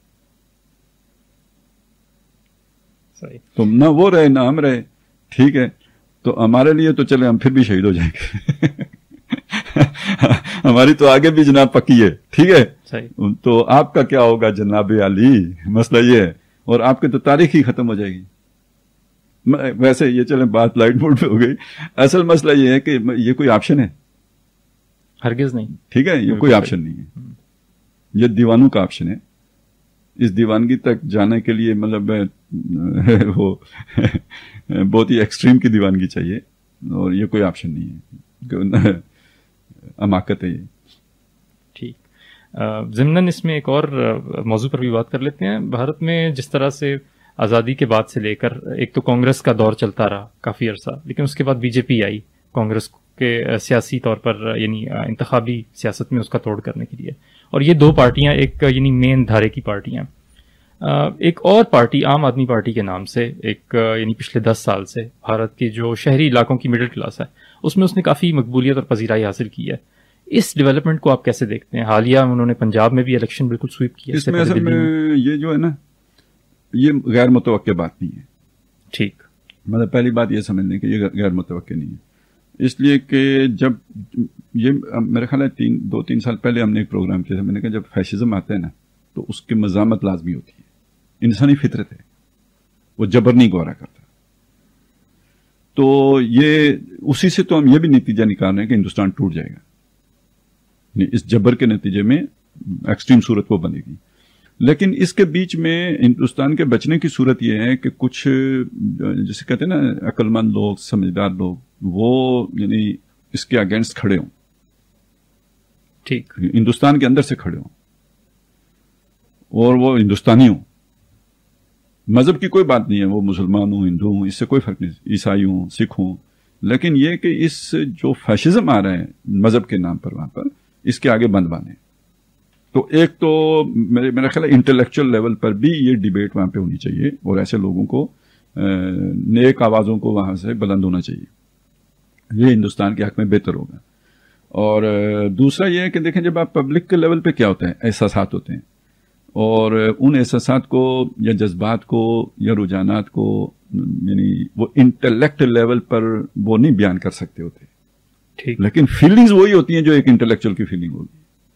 S5: تو نہ وہ رہے نہ ہم رہے. ٹھیک ہے. تو ہمارے لیے تو چلے ہم پھر بھی شہید ہو جائیں گے. ہماری تو آگے بھی جناب پکی ہے. ٹھیک ہے. تو آپ کا کیا ہوگا جناب علی, مسئلہ یہ ہے, اور آپ کے تو تاریخ ہی ختم ہو جائے گی. ویسے یہ چلیں بات لائٹ موڈ پہ ہو گئی. اصل مسئلہ یہ ہے کہ یہ کوئی آپشن ہے,
S4: ہرگز نہیں.
S5: ٹھیک ہے. یہ کوئی آپشن نہیں ہے, یہ دیوانوں کا آپشن ہے. اس دیوانگی تک جانے کے لیے مطلب وہ بہت ہی ایکسٹریم کی دیوانگی چاہیے, اور یہ کوئی آپشن نہیں ہے, اماکت ہے یہ.
S4: ٹھیک. ضمناً اس میں ایک اور موضوع پر بھی بات کر لیتے ہیں. بھارت میں جس طرح سے آزادی کے بعد سے لے کر ایک تو کانگریس کا دور چلتا رہا کافی عرصہ, لیکن اس کے بعد بی جے پی آئی کانگریس کے سیاسی طور پر, یعنی انتخابی سیاست میں اس کا توڑ کرنے کے لیے. اور یہ دو پارٹیاں ایک یعنی مین دھارے کی پارٹیاں. ایک اور پارٹی عام آدمی پارٹی کے نام سے ایک یعنی پچھلے 10 سال سے بھارت کے جو شہری علاقوں کی مڈل کلاس ہے اس میں اس نے کافی مقبولیت اور پذیرائی حاصل کی ہے. اس ڈیولپمنٹ کو آپ کیسے دیکھتے ہیں؟ حالیہ انہوں نے پنجاب میں بھی الیکشن بالکل سویپ کیا.
S5: اس میں اصل میں یہ جو ہے نا یہ غیر متوقع بات نہیں ہے.
S4: ٹھیک.
S5: مطلب پہلی بات یہ سمجھ لیں کہ یہ غیر متوقع نہیں ہے, اس لیے کہ جب یہ میرے خیال ہے 2-3 سال پہلے ہم نے ایک پروگرام کیا تھا, میں نے کہا جب فیشزم آتا ہے نا تو اس کی مزاحمت لازمی ہوتی ہے, انسانی فطرت ہے, وہ جبر نہیں گوارا کرتا. تو یہ اسی سے تو ہم یہ بھی نتیجہ نکال رہے ہیں کہ ہندوستان ٹوٹ جائے گا. یعنی اس جبر کے نتیجے میں ایکسٹریم صورت وہ بنے گی. لیکن اس کے بیچ میں ہندوستان کے بچنے کی صورت یہ ہے کہ کچھ جسے کہتے ہیں نا عقل مند لوگ، سمجھدار لوگ، وہ یعنی اس کے اگینسٹ کھڑے ہوں،
S4: ٹھیک،
S5: ہندوستان کے اندر سے کھڑے ہوں، اور وہ ہندوستانی ہوں. مذہب کی کوئی بات نہیں ہے، وہ مسلمان ہوں، ہندو ہوں، اس سے کوئی فرق نہیں، عیسائی ہوں، سکھ ہوں. لیکن یہ کہ اس جو فیشزم آ رہا ہے مذہب کے نام پر وہاں پر، اس کے آگے بند بانے. تو ایک تو میرا خیال ہے انٹلیکچوئل لیول پر بھی یہ ڈیبیٹ وہاں پہ ہونی چاہیے، اور ایسے لوگوں کو نیک آوازوں کو وہاں سے بلند ہونا چاہیے. یہ ہندوستان کے حق میں بہتر ہوگا. اور دوسرا یہ ہے کہ دیکھیں جب آپ پبلک کے لیول پہ کیا ہوتا ہے، احساسات ہوتے ہیں، اور ان احساسات کو یا جذبات کو یا رجحانات کو یعنی وہ انٹلیکٹ لیول پر وہ نہیں بیان کر سکتے ہوتے.
S4: ٹھیک،
S5: لیکن فیلنگز وہی ہوتی ہیں جو ایک انٹلیکچوئل کی فیلنگ ہوگی.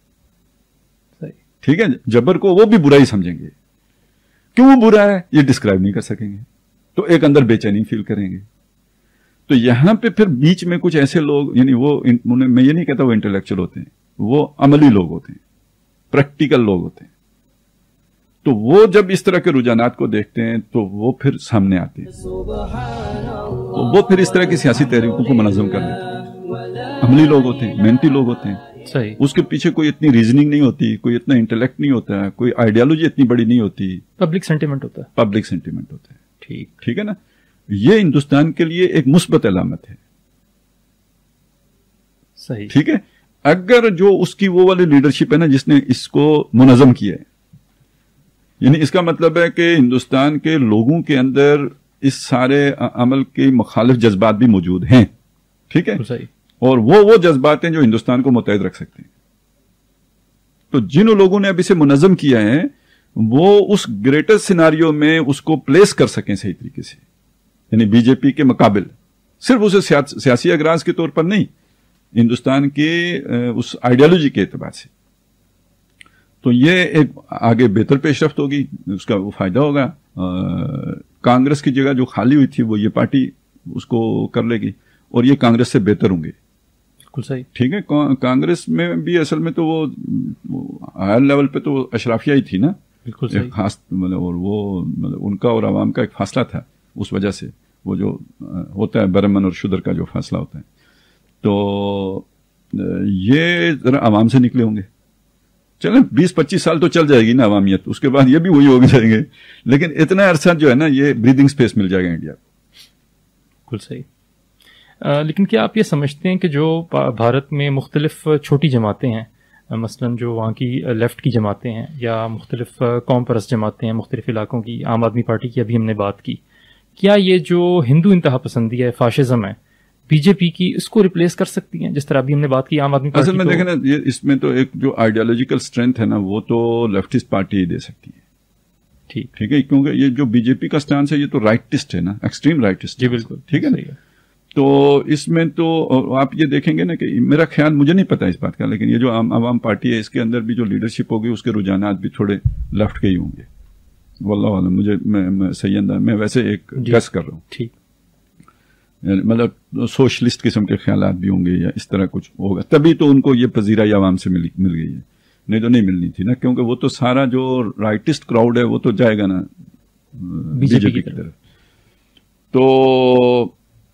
S5: ٹھیک ہے، جبر کو وہ بھی برا ہی سمجھیں گے. کیوں وہ برا ہے یہ ڈسکرائب نہیں کر سکیں گے، تو ایک اندر بے چینی فیل کریں گے. تو یہاں پہ پھر بیچ میں کچھ ایسے لوگ، یعنی وہ میں یہ نہیں کہتا وہ انٹلیکچوئل ہوتے ہیں، وہ عملی لوگ ہوتے ہیں، پریکٹیکل لوگ ہوتے ہیں. تو وہ جب اس طرح کے رجحانات کو دیکھتے ہیں تو وہ پھر سامنے آتے ہیں، وہ پھر اس طرح کی سیاسی تحریکوں کو منظم کر دیتے ہیں. عملی لوگ ہوتے ہیں، محنتی لوگ ہوتے ہیں.
S4: صحیح،
S5: اس کے پیچھے کوئی اتنی ریزننگ نہیں ہوتی، کوئی اتنا انٹلیکٹ نہیں ہوتا، کوئی آئیڈیالوجی اتنی بڑی نہیں ہوتی.
S4: پبلک سینٹیمنٹ ہوتا ہے.
S5: پبلک سینٹیمنٹ ہوتا ہے.
S4: ٹھیک،
S5: ٹھیک ہے نا. یہ ہندوستان کے لیے ایک مثبت علامت ہے.
S4: صحیح،
S5: ٹھیک ہے. اگر جو اس کی وہ والی لیڈرشپ ہے نا جس نے اس کو منظم کیا ہے، یعنی اس کا مطلب ہے کہ ہندوستان کے لوگوں کے اندر اس سارے عمل کے مخالف جذبات بھی موجود ہیں. ٹھیک ہے.
S4: صحیح،
S5: اور وہ جذبات ہیں جو ہندوستان کو متحد رکھ سکتے ہیں. تو جن لوگوں نے اب اسے منظم کیا ہے وہ اس گریٹر سیناریو میں اس کو پلیس کر سکیں صحیح طریقے سے، یعنی بی جے پی کے مقابل، صرف اسے سیاسی اغراض کے طور پر نہیں، ہندوستان کے اس آئیڈیالوجی کے اعتبار سے. تو یہ ایک آگے بہتر پیش رفت ہوگی، اس کا وہ فائدہ ہوگا. کانگریس کی جگہ جو خالی ہوئی تھی وہ یہ پارٹی اس کو کر لے گی، اور یہ کانگریس سے بہتر ہوں گے.
S4: بالکل صحیح.
S5: ٹھیک ہے. کانگریس میں بھی اصل میں تو وہ ہائر لیول پہ تو اشرافیہ ہی تھی نا.
S4: بالکل صحیح.
S5: خاص مطلب، اور وہ مطلب ان کا اور عوام کا ایک فاصلہ تھا، اس وجہ سے وہ جو ہوتا ہے برہمن اور شودر کا جو فاصلہ ہوتا ہے. تو یہ ذرا عوام سے نکلے ہوں گے. چلیں 20-25 سال تو چل جائے گی نا عوامیت، اس کے بعد یہ بھی وہی ہو جائیں گے. لیکن اتنا عرصہ جو ہے نا یہ بریدنگ سپیس مل جائے گا انڈیا کو.
S4: بالکل صحیح. لیکن کیا آپ یہ سمجھتے ہیں کہ جو بھارت میں مختلف چھوٹی جماعتیں ہیں، مثلاً جو وہاں کی لیفٹ کی جماعتیں ہیں یا مختلف قوم پرست جماعتیں ہیں مختلف علاقوں کی، عام آدمی پارٹی کی ابھی ہم نے بات کی، کیا یہ جو ہندو انتہا پسندی ہے، فاشزم ہے، بی جے پی کی اس کو ریپلیس کر سکتی ہیں؟ جس طرح ابھی ہم نے بات کی عام آدمی پارٹی.
S5: اصل میں دیکھیں نا یہ اس میں تو ایک جو آئیڈیالوجیکل اسٹرینتھ ہے نا وہ تو لیفٹسٹ پارٹی ہی دے سکتی ہے. ٹھیک ہے. کیونکہ یہ جو بی جے پی کا اسٹانس ہے یہ تو رائٹسٹ ہے نا، ایکسٹریم رائٹسٹ.
S4: جی بالکل.
S5: ٹھیک ہے. تو اس میں تو آپ یہ دیکھیں گے نا کہ میرا خیال، مجھے نہیں پتا اس بات کا، لیکن یہ جو عوام پارٹی ہے اس کے اندر بھی جو لیڈرشپ ہوگی اس کے رجحانات بھی تھوڑے لیفٹ کے ہی ہوں گے. واللہ عالم، مجھے میں صحیح انداز میں ویسے ایک گیس کر رہا ہوں.
S4: ٹھیک.
S5: مطلب سوشلسٹ قسم کے خیالات بھی ہوں گے یا اس طرح کچھ ہوگا، تبھی تو ان کو یہ پذیرائی عوام سے مل گئی ہے. نہیں تو نہیں ملنی تھی نا، کیونکہ وہ تو سارا جو رائٹسٹ کراؤڈ ہے وہ تو جائے گا نا بی جے پی کی طرف. تو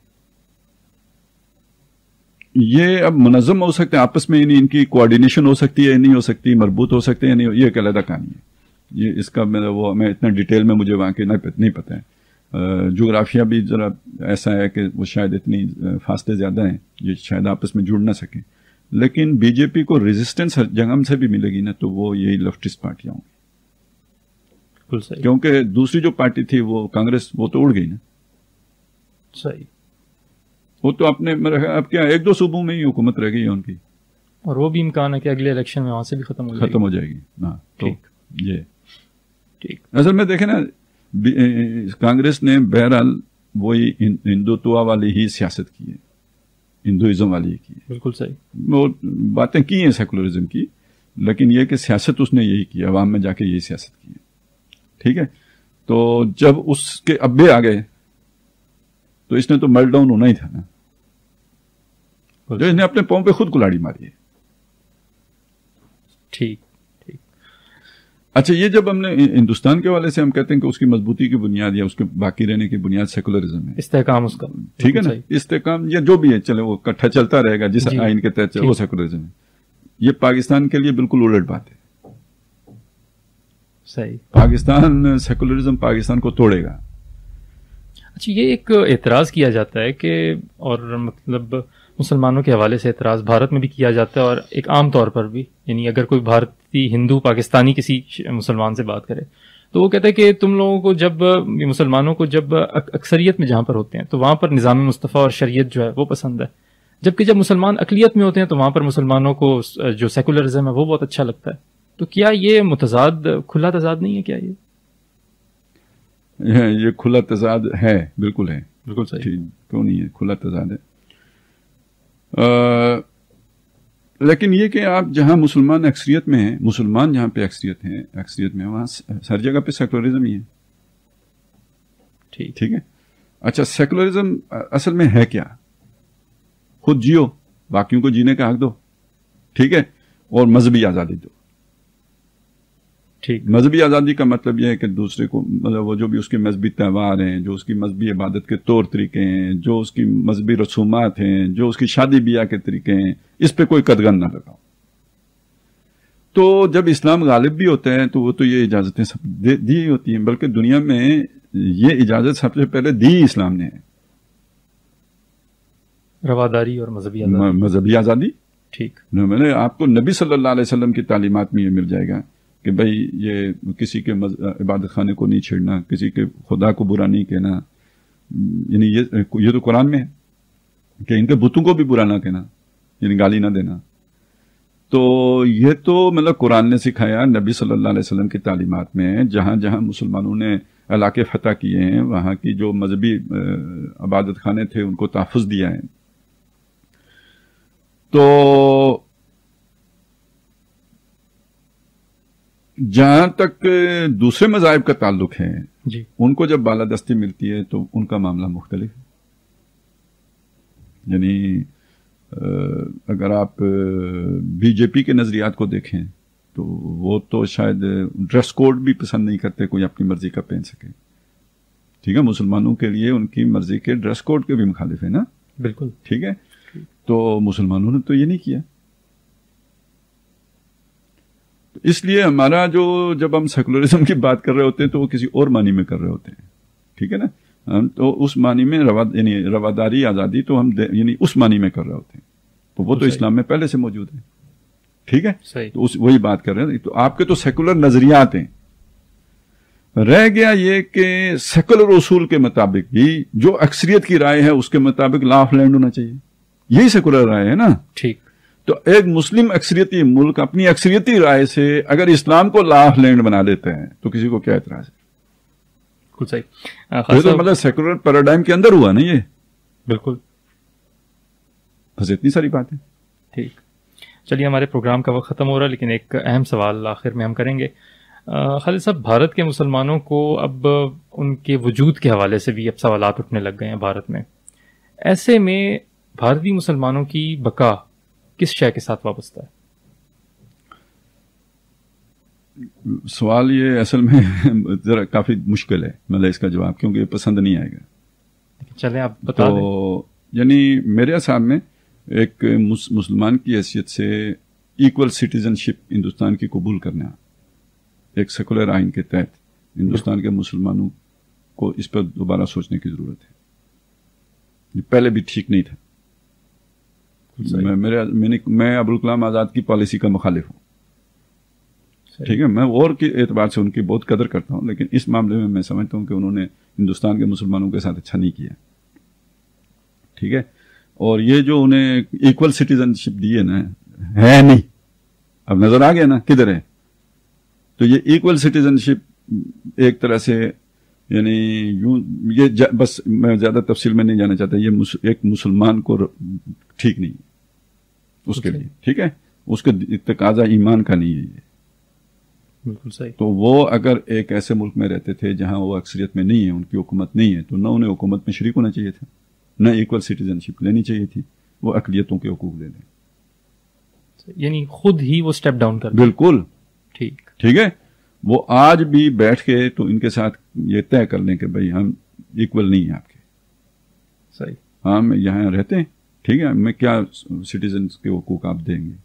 S5: یہ اب منظم ہو سکتے ہیں آپس میں، ان کی کوآرڈینیشن ہو سکتی ہے نہیں ہو سکتی، مربوط ہو سکتے ہیں نہیں، یہ ایک علیحدہ کہانی ہے. یہ اس کا میں اتنا ڈیٹیل میں مجھے وہاں کے نہیں پتہ ہے. جغرافیہ بھی ذرا ایسا ہے کہ وہ شاید اتنی فاصلے زیادہ ہیں، یہ شاید آپس میں جڑ نہ سکیں. لیکن بی جے پی کو ریزسٹنس ہر جگہ سے بھی ملے گی نا، تو وہ یہی لیفٹسٹ پارٹیاں ہوں گی. کیونکہ دوسری جو پارٹی تھی وہ کانگریس، وہ تو اڑ گئی نا.
S4: صحیح.
S5: وہ تو اپنے اب کیا 1-2 صوبوں میں ہی حکومت رہ گئی ہے ان کی،
S4: اور وہ بھی امکان ہے کہ اگلے الیکشن میں وہاں سے بھی ختم ہو
S5: جائے گی. ہاں
S4: ٹھیک.
S5: یہ
S4: ٹھیک.
S5: اصل میں دیکھیں نا کانگریس نے بہرحال وہی ہندوتوا والی ہی سیاست کی ہے، ہندوازم والی کی ہے.
S4: بالکل صحیح.
S5: وہ باتیں کی ہیں سیکولرزم کی، لیکن یہ کہ سیاست اس نے یہی کی، عوام میں جا کے یہی سیاست کی ہے. ٹھیک ہے. تو جب اس کے ابے آ گئے तो इसने तो मेल्ट डाउन होना ही था ना, जो इसने अपने पांव पे खुद कुल्हाड़ी मारी है।
S4: ठीक ठीक।
S5: अच्छा, ये जब हमने हिंदुस्तान के हवाले से हम कहते हैं कि उसकी मजबूती की बुनियाद या उसके बाकी रहने की बुनियाद सेकुलरिज्म है,
S4: इस्तेहकाम उसका,
S5: ठीक है ना, इस्तेहकाम या जो भी है, चले वो इकट्ठा चलता रहेगा जिस आइन के तहत वो सेकुलरिज्म है। ये पाकिस्तान के लिए बिल्कुल उलट बात है।
S4: सही।
S5: पाकिस्तान सेकुलरिज्म पाकिस्तान को तोड़ेगा।
S4: अच्छा, ये एक एतराज़ किया जाता है कि, और मतलब मुसलमानों के हवाले से एतराज़ भारत में भी किया जाता है और एक आम तौर पर भी, यानी अगर कोई भारतीय हिंदू पाकिस्तानी किसी मुसलमान से बात करे तो वो कहता है कि तुम लोगों को जब, मुसलमानों को जब अक्सरियत में जहाँ पर होते हैं तो वहाँ पर निज़ाम मुस्तफ़ा और शरीयत जो है वो पसंद है, जबकि जब मुसलमान अक़लियत में होते हैं तो वहाँ पर मुसलमानों को जो सेकुलरिज्म है वो बहुत अच्छा लगता है। तो क्या ये मुतज़ाद, खुला तज़ाद नहीं है क्या
S5: ये खुला तज़ाद है, बिल्कुल है,
S4: बिल्कुल सही।
S5: क्यों नहीं है, खुला तज़ाद है। लेकिन ये कि आप जहां मुसलमान अक्सरियत में हैं, मुसलमान जहां पे अक्सरियत में वहां हर जगह पे सेकुलरिज्म ही है। ठीक है। अच्छा, सेकुलरिज्म असल में है क्या? खुद जियो, बाकियों को जीने का हक दो, ठीक है, और मजहबी आजादी दो।
S4: ठीक।
S5: मजहबी आजादी का मतलब यह है कि दूसरे को, मतलब वो जो भी उसके मजहबी त्यौहार हैं, जो उसकी मजहबी इबादत के तौर तरीके हैं, जो उसकी मजहबी रसूमात हैं, जो उसकी शादी ब्याह के तरीके हैं, इस पे कोई कदगन ना लगाओ। तो जब इस्लाम गालिब भी होता है तो वो तो ये इजाजतें सब दी होती हैं, बल्कि दुनिया में ये इजाजत सबसे पहले दी इस्लाम ने है,
S4: रवादारी और
S5: मजहबी आजादी।
S4: ठीक।
S5: मैंने आपको नबी सल्लल्लाहु अलैहि वसल्लम की तालीमात में ये मिल जाएगा कि भाई ये किसी के इबादत खाने को नहीं छेड़ना, किसी के खुदा को बुरा नहीं कहना, यानी ये तो कुरान में है कि इनके बुतों को भी बुरा ना कहना, यानी गाली ना देना। तो ये तो मतलब कुरान ने सिखाया, नबी सल्लल्लाहु अलैहि वसल्लम की तालीमात में जहां जहां मुसलमानों ने इलाके फतह किए हैं वहां की जो मजहबी इबादत खाने थे उनको तहफ़्फ़ुज़ दिया है। तो जहां तक दूसरे मज़ाहिब का ताल्लुक है
S4: जी,
S5: उनको जब बालादस्ती मिलती है तो उनका मामला मुख्तलिफ है। यानी अगर आप बीजेपी के नजरियात को देखें तो वो तो शायद ड्रेस कोड भी पसंद नहीं करते, कोई अपनी मर्जी का पहन सके, ठीक है। मुसलमानों के लिए उनकी मर्जी के ड्रेस कोड के भी मुखालिफ है ना,
S4: बिल्कुल
S5: ठीक है। तो मुसलमानों ने तो ये नहीं किया। इसलिए हमारा जो, जब हम सेकुलरिज्म की बात कर रहे होते हैं तो वो किसी और मानी में कर रहे होते हैं, ठीक है ना। हम तो उस मानी में यानी रवादारी आज़ादी तो हम यानी उस मानी में कर रहे होते हैं, तो वो तो इस्लाम में पहले से मौजूद है, ठीक है। तो वही बात कर रहे हैं। तो आपके तो सेकुलर नजरियात हैं। रह गया ये कि सेकुलर उसूल के मुताबिक भी जो अक्सरियत की राय है उसके मुताबिक लॉ ऑफ लैंड होना चाहिए, यही सेकुलर राय है ना।
S4: ठीक।
S5: तो एक मुस्लिम अक्सरियती मुल्क अपनी अक्सरियती राय से अगर इस्लाम को लॉ ऑफ लैंड बना देते हैं तो किसी को क्या एतराज है?
S4: कुछ सही।
S5: तो मतलब सेकुलर पैराडाइम के अंदर हुआ ना ये,
S4: बिल्कुल,
S5: बस इतनी सारी बात है।
S4: ठीक। चलिए, हमारे प्रोग्राम का वक्त ख़त्म हो रहा है, लेकिन एक अहम सवाल आखिर में हम करेंगे। खालिद साहब, भारत के मुसलमानों को अब उनके वजूद के हवाले से भी अब सवालात उठने लग गए हैं भारत में। ऐसे में भारतीय मुसलमानों की बका किस शय के साथ वाबस्ता है?
S5: सवाल ये असल में जरा काफी मुश्किल है, मतलब इसका जवाब, क्योंकि ये पसंद नहीं आएगा।
S4: चलें आप बता दें।
S5: तो यानी मेरे हिसाब में एक मुसलमान की हैसियत से इक्वल सिटीजनशिप हिंदुस्तान की कबूल करना, एक सेकुलर आइन के तहत हिंदुस्तान के मुसलमानों को इस पर दोबारा सोचने की जरूरत है। ये पहले भी ठीक नहीं था। मैं अबुल कलाम आजाद की पॉलिसी का मुखालिफ हूँ, ठीक है। मैं और के एतबार से उनकी बहुत कदर करता हूँ, लेकिन इस मामले में मैं समझता हूँ कि उन्होंने हिंदुस्तान के मुसलमानों के साथ अच्छा नहीं किया, ठीक है। और ये जो उन्हें इक्वल सिटीजनशिप दी है ना, है नहीं, अब नजर आ गया ना किधर है। तो ये इक्वल सिटीजनशिप एक तरह से, यानी यूं ये बस मैं ज्यादा तफसील में नहीं जाना चाहता, ये एक मुसलमान को ठीक नहीं उसके लिए, ठीक है। उसके तकाजा ईमान का नहीं है ये,
S4: बिल्कुल सही।
S5: तो वो अगर एक ऐसे मुल्क में रहते थे जहां वो अक्सरियत में नहीं है, उनकी हुकूमत नहीं है, तो ना उन्हें हुकूमत में शरीक होना चाहिए था। نہ ایکول سٹیزنشپ لینی چاہیے تھی، وہ اقلیتوں کے حقوق دے دیں،
S4: یعنی خود ہی وہ سٹیپ ڈاؤن کر.
S5: بالکل
S4: ٹھیک
S5: ہے. وہ آج بھی بیٹھ کے تو ان کے ساتھ یہ طے کر لیں کہ بھائی ہم ایکول نہیں ہیں آپ کے،
S4: صحیح،
S5: ہم یہاں رہتے ہیں، ٹھیک ہے، ہمیں کیا سٹیزنز کے حقوق آپ دیں گے،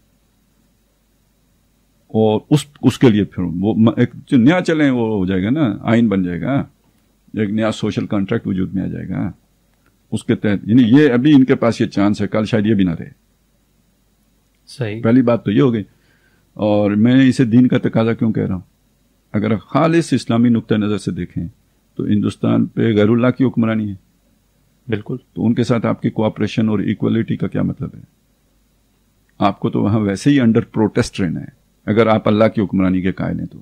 S5: اور اس کے لیے پھر وہ ایک جو نیا چلیں وہ ہو جائے گا نا، آئین بن جائے گا، ایک نیا سوشل کانٹریکٹ وجود میں آ جائے گا، اس کے تحت. یعنی یہ ابھی ان کے پاس یہ چانس ہے، کل شاید یہ بھی نہ رہے.
S4: صحیح.
S5: پہلی بات تو یہ ہو گئی. اور میں اسے دین کا تقاضا کیوں کہہ رہا ہوں، اگر خالص اسلامی نقطہ نظر سے دیکھیں تو ہندوستان پہ غیر اللہ کی حکمرانی ہے،
S4: بالکل.
S5: تو ان کے ساتھ آپ کی کوآپریشن اور ایکولیٹی کا کیا مطلب ہے؟ آپ کو تو وہاں ویسے ہی انڈر پروٹیسٹ رہنا ہے اگر آپ اللہ کی حکمرانی کے قائل ہیں تو.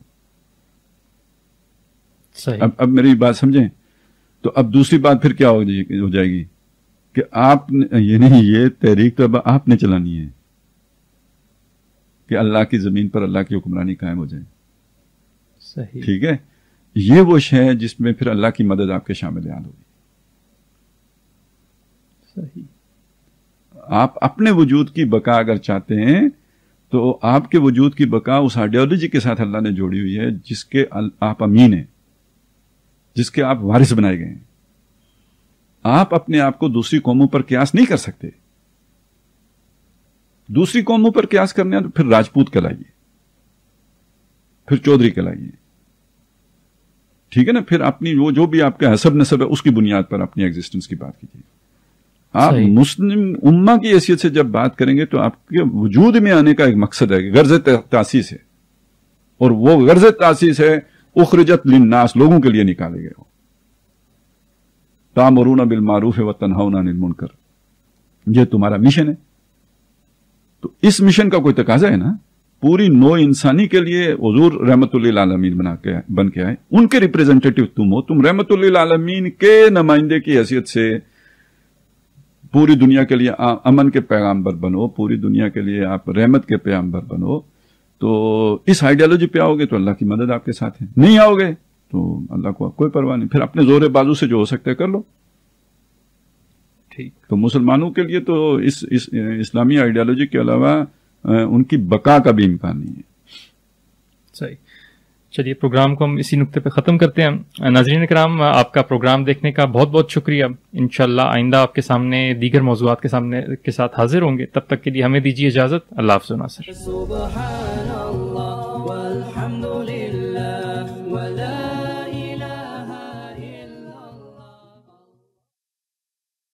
S4: صحیح.
S5: اب میری بات سمجھیں. تو اب دوسری بات پھر کیا ہو جائے گی کہ آپ یعنی یہ تحریک تو اب آپ نے چلانی ہے کہ اللہ کی زمین پر اللہ کی حکمرانی قائم ہو جائے.
S4: صحیح.
S5: ٹھیک ہے، یہ وہ شے ہے جس میں پھر اللہ کی مدد آپ کے شامل ہوگی.
S4: صحیح.
S5: آپ اپنے وجود کی بقا اگر چاہتے ہیں تو آپ کے وجود کی بقا اس آئیڈیالوجی کے ساتھ اللہ نے جوڑی ہوئی ہے جس کے آپ امین ہیں، جس کے آپ وارث بنائے گئے ہیں. آپ اپنے آپ کو دوسری قوموں پر قیاس نہیں کر سکتے. دوسری قوموں پر قیاس کرنے تو پھر راجپوت کہلائیے، پھر چودھری کہلائیے، ٹھیک ہے نا، پھر اپنی وہ جو بھی آپ کا حسب نسب ہے اس کی بنیاد پر اپنی ایگزسٹنس کی بات کیجیے. آپ مسلم امہ کی حیثیت سے جب بات کریں گے تو آپ کے وجود میں آنے کا ایک مقصد ہے، غرض تاسیس ہے، اور وہ غرض تاسیس ہے اخرجت للناس، لوگوں کے لیے نکالے گئے ہو. تامرون بالمعروف وتنہون عن المنکر، یہ تمہارا مشن ہے. تو اس مشن کا کوئی تقاضا ہے نا، پوری نو انسانی کے لیے حضور رحمت للعالمین بن کے آئے، ان کے ریپریزنٹیٹیو تم ہو، تم رحمت للعالمین کے نمائندے کی حیثیت سے پوری دنیا کے لیے امن کے پیغامبر بنو، پوری دنیا کے لیے آپ رحمت کے پیغامبر بنو. تو اس آئیڈیالوجی پہ آؤ گے تو اللہ کی مدد آپ کے ساتھ ہے، نہیں آؤ گے تو اللہ کو کوئی پرواہ نہیں، پھر اپنے زور بازو سے جو ہو سکتا ہے کر لو.
S4: ٹھیک.
S5: تو مسلمانوں کے لیے تو اس اسلامی آئیڈیالوجی کے علاوہ ان کی بقا کا بھی امکان نہیں ہے.
S4: صحیح. چلیے پروگرام کو ہم اسی نقطے پہ ختم کرتے ہیں. ناظرین کرام، آپ کا پروگرام دیکھنے کا بہت بہت شکریہ. انشاءاللہ آئندہ آپ کے سامنے دیگر موضوعات کے ساتھ حاضر ہوں گے. تب تک کے لیے ہمیں دیجیے اجازت. اللہ حافظ. ناصر.